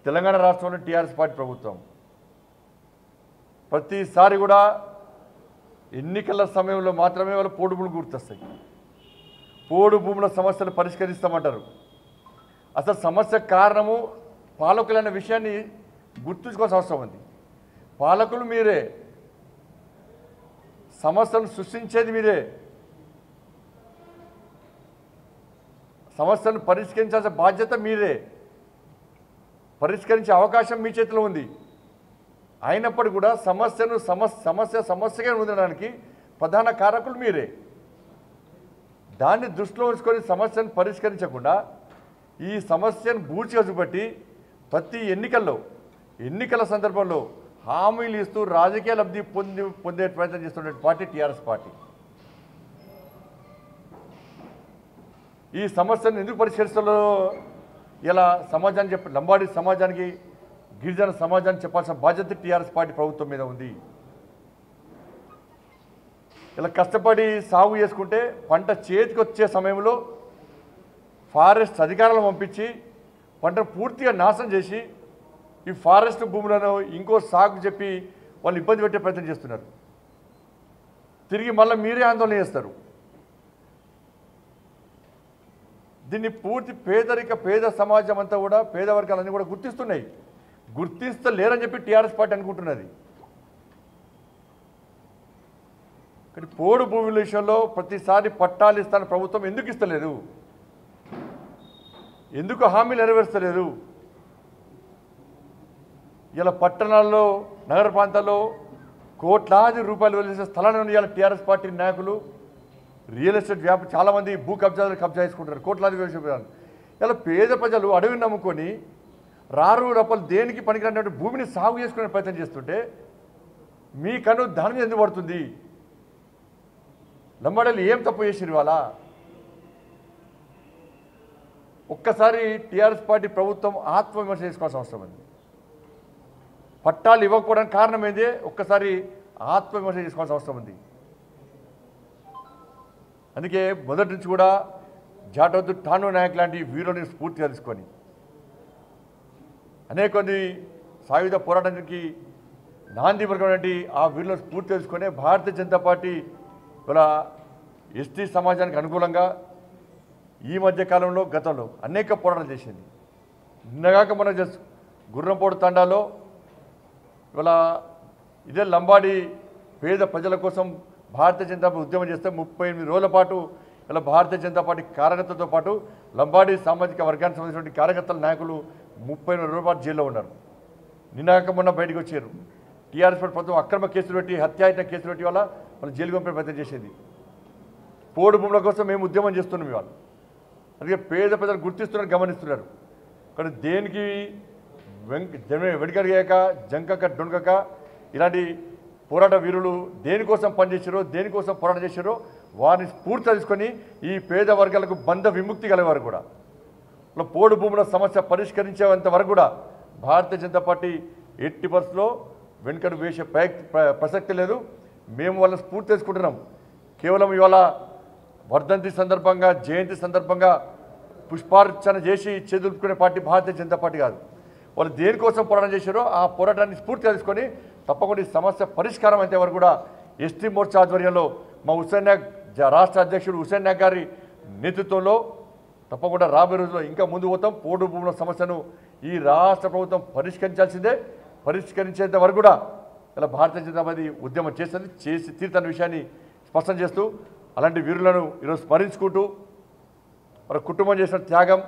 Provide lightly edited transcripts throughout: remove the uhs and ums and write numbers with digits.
తెలంగాణ రాష్ట్రంలో TRS party ప్రభుత్వం ప్రతిసారి కూడా ఎన్నికల సమయంలో మాత్రమే వాళ్ళు పోడు భూములు గుర్తొస్తాయి. పోడు భూముల సమస్యలు పరిష్కరిస్తామంటారు. అసలు సమస్య కారణము పాలకులైన విషయాన్ని గుర్తుంచుకోవాల్సిన అవసరం ఉంది. పాలకులు మీరే, సమస్యలను సృష్టించేది మీరే, సమస్యలను పరిష్కరించాల్సిన బాధ్యత మీరే, పరిష్కరించే అవకాశం మీ చేతిలో ఉంది. అయినప్పటికీ కూడా సమస్యగా ఉండడానికి ప్రధాన కారకులు మీరే. దాన్ని దృష్టిలో ఉంచుకొని సమస్యను పరిష్కరించకుండా ఈ సమస్యను బూచిగా చూపెట్టి ప్రతి ఎన్నికల సందర్భంలో హామీలు ఇస్తూ రాజకీయ లబ్ధి పొందే ప్రయత్నం చేస్తున్న పార్టీ టీఆర్ఎస్ పార్టీ. ఈ సమస్యను ఎందుకు పరిష్కరిస్తారో ఇలా సమాజానికి లంబాడి సమాజానికి, గిరిజన సమాజానికి చెప్పాల్సిన బాధ్యత టీఆర్ఎస్ పార్టీ ప్రభుత్వం మీద ఉంది. ఇలా కష్టపడి సాగు చేసుకుంటే పంట చేతికి వచ్చే సమయంలో ఫారెస్ట్ అధికారులను పంపించి పంటను పూర్తిగా నాశనం చేసి ఈ ఫారెస్ట్ భూములను ఇంకో సాగు చెప్పి వాళ్ళు ఇబ్బంది పెట్టే ప్రయత్నం చేస్తున్నారు. తిరిగి మళ్ళీ మీరే ఆందోళన చేస్తారు. దీన్ని పూర్తి పేద సమాజం అంతా కూడా, పేద వర్గాలన్నీ కూడా గుర్తిస్తున్నాయి. గుర్తిస్తలేరని చెప్పి టీఆర్ఎస్ పార్టీ అనుకుంటున్నది. కానీ పోడు భూముల విషయంలో ప్రతిసారి పట్టాలు ఇస్తాన ప్రభుత్వం ఎందుకు ఇస్తలేదు? ఎందుకు హామీలు నెరవేర్చలేదు? ఇలా పట్టణాల్లో, నగర ప్రాంతాల్లో కోట్లాది రూపాయలు వెలిసే స్థలాన్ని ఇవాళ టీఆర్ఎస్ పార్టీ నాయకులు, రియల్ ఎస్టేట్ వ్యాపారం చాలామంది భూ కబ్జాలు చేసుకుంటారు. కోట్లాది వ్యవసాయం. ఇలా పేద ప్రజలు అడవిని నమ్ముకొని రారు రప్పలు దేనికి పనికిరానటువంటి భూమిని సాగు చేసుకునే ప్రయత్నం చేస్తుంటే మీ కన్ను దాని మీద ఎందుకు పడుతుంది? లంబాడీలు ఏం తప్పు చేసిరు ఇవాళ? ఒక్కసారి టీఆర్ఎస్ పార్టీ ప్రభుత్వం ఆత్మవిమర్శ చేసుకోవాల్సిన అవసరం ఉంది. పట్టాలు ఇవ్వకపోవడానికి కారణం ఏంది? ఒక్కసారి ఆత్మవిమర్శ చేసుకోవాల్సిన అవసరం ఉంది. అందుకే మొదటి నుంచి కూడా జాటవద్దు ఠాను నాయక్ లాంటి వీరుని స్ఫూర్తిగా తీసుకొని అనేక మంది సాయుధ పోరాటానికి నాంది పలికినటువంటి ఆ వీరులను స్ఫూర్తి తెలుసుకొని భారతీయ జనతా పార్టీ ఇలా ఎస్టీ సమాజానికి అనుకూలంగా ఈ మధ్య కాలంలో గతంలో అనేక పోరాటాలు చేసింది. నిన్నగాక మనం గుర్రంపోడు తండాలో ఇలా ఇదే లంబాడి పేద ప్రజల కోసం భారతీయ జనతా పార్టీ ఉద్యమం చేస్తే 38 రోజుల పాటు ఇలా భారతీయ జనతా పార్టీ కార్యకర్తలతో పాటు లంబాడి సామాజిక వర్గానికి సంబంధించినటువంటి కార్యకర్తల నాయకులు 38 రోజుల పాటు జైల్లో ఉన్నారు. నిన్నగాక మొన్న బయటకు వచ్చారు. టీఆర్ఎస్ ప్రభుత్వం అక్రమ కేసులు పెట్టి, హత్యాయత్న కేసులు పెట్టి వల్ల వాళ్ళు జైలు పంపే ప్రయత్నం చేసేది. పోడు భూముల కోసం మేము ఉద్యమం చేస్తున్నాం ఇవాళ. అందుకే పేద ప్రజలు గుర్తిస్తున్నారు, గమనిస్తున్నారు. కానీ దేనికి వెనకడిగాక జంకక డొంకక ఇలాంటి పోరాట వీరులు దేనికోసం పనిచేసారో, దేనికోసం పోరాటం చేశారో వారిని స్ఫూర్తిగా తీసుకొని ఈ పేద వర్గాలకు బంధ విముక్తి కలిగేవారు కూడా పోడు భూముల సమస్య పరిష్కరించేంత వరకు కూడా భారతీయ జనతా పార్టీ ఎట్టి పరిస్థితుల్లో వెనుకడు వేసే ప్రసక్తి లేదు. మేము వాళ్ళని స్ఫూర్తి తీసుకుంటున్నాం. కేవలం ఇవాళ వర్ధంతి సందర్భంగా, జయంతి సందర్భంగా పుష్పార్చన చేసి చేదులుపుకునే పార్టీ భారతీయ జనతా పార్టీ కాదు. వాళ్ళు దేనికోసం పోరాటం చేశారో ఆ పోరాటాన్ని స్ఫూర్తిగా తీసుకొని తప్పకుండా ఈ సమస్య పరిష్కారం అయితే వరకు కూడా ఎస్టీ మోర్చా ఆధ్వర్యంలో మా హుస్సేన్ నాయక్ రాష్ట్ర అధ్యక్షుడు హుస్సేన్ నాయక్ గారి నేతృత్వంలో తప్పకుండా రాబోయే రోజుల్లో ఇంకా ముందు పోతాం. పోడు భూముల సమస్యను ఈ రాష్ట్ర ప్రభుత్వం పరిష్కరించాల్సిందే. పరిష్కరించేంత వరకు కూడా ఇలా భారతీయ జనతా పార్టీ ఉద్యమం చేసి తీరుతున్న విషయాన్ని స్పష్టం చేస్తూ అలాంటి వీరులను ఈరోజు స్మరించుకుంటూ వారి కుటుంబం చేసిన త్యాగం,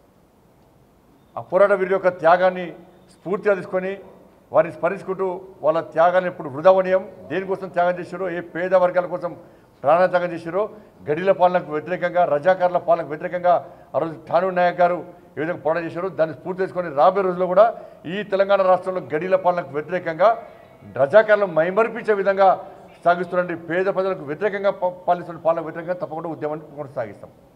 ఆ పోరాట వీరి యొక్క త్యాగాన్ని స్ఫూర్తిగా తీసుకొని వారిని స్మరించుకుంటూ వాళ్ళ త్యాగాన్ని ఎప్పుడు వృధావనీయం, దేనికోసం త్యాగం చేశారో, ఏ పేద వర్గాల కోసం ప్రాణత్యాగం చేశారో, గడిల పాలనకు వ్యతిరేకంగా, రజాకారుల పాలనకు వ్యతిరేకంగా ఆ రోజు ఠాను నాయక్ గారు ఏ విధంగా పోరాటం చేశారో దాన్ని స్ఫూర్తి చేసుకొని రాబోయే రోజుల్లో కూడా ఈ తెలంగాణ రాష్ట్రంలో గడిల పాలనకు వ్యతిరేకంగా, రజాకారులను మైమరిపించే విధంగా సాగిస్తున్న పేద ప్రజలకు వ్యతిరేకంగా పాలిస్తున్న పాలనకు వ్యతిరేకంగా తప్పకుండా ఉద్యమాన్ని కొనసాగిస్తాం.